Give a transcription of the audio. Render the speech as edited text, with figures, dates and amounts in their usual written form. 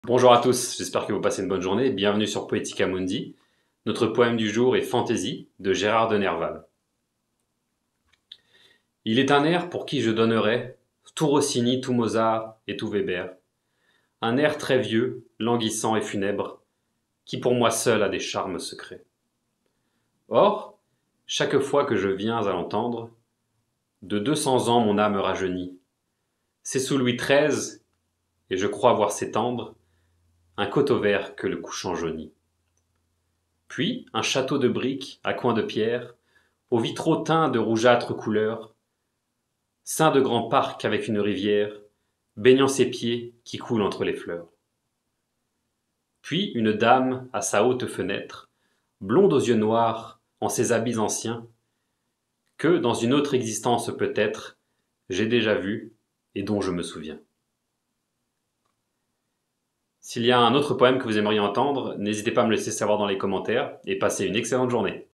Bonjour à tous, j'espère que vous passez une bonne journée. Bienvenue sur Poetica Mundi. Notre poème du jour est Fantaisie de Gérard de Nerval. Il est un air pour qui je donnerais tout Rossini, tout Mozart et tout Weber. Un air très vieux, languissant et funèbre, qui pour moi seul a des charmes secrets. Or, chaque fois que je viens à l'entendre, de 200 ans mon âme rajeunit. C'est sous Louis XIII, et je crois voir s'étendre un coteau vert que le couchant jaunit. Puis un château de briques à coins de pierre, aux vitraux teints de rougeâtre couleur, ceint de grands parcs avec une rivière, baignant ses pieds qui coulent entre les fleurs. Puis une dame à sa haute fenêtre, blonde aux yeux noirs, en ses habits anciens, que dans une autre existence peut-être, j'ai déjà vue et dont je me souviens. S'il y a un autre poème que vous aimeriez entendre, n'hésitez pas à me laisser savoir dans les commentaires et passez une excellente journée.